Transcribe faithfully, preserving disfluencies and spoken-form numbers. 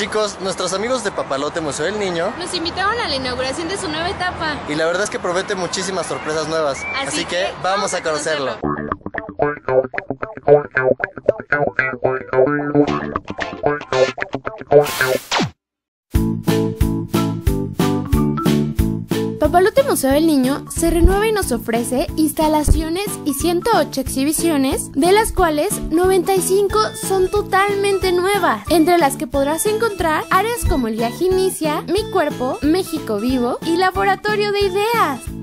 Chicos, nuestros amigos de Papalote Museo del Niño nos invitaron a la inauguración de su nueva etapa. Y la verdad es que promete muchísimas sorpresas nuevas. Así, Así que, que vamos a conocerlo. Papalote Museo del Niño se renueva y nos ofrece instalaciones y ciento ocho exhibiciones, de las cuales noventa y cinco son totalmente nuevas, entre las que podrás encontrar áreas como el viaje inicia, Mi Cuerpo, México Vivo y Laboratorio de Ideas.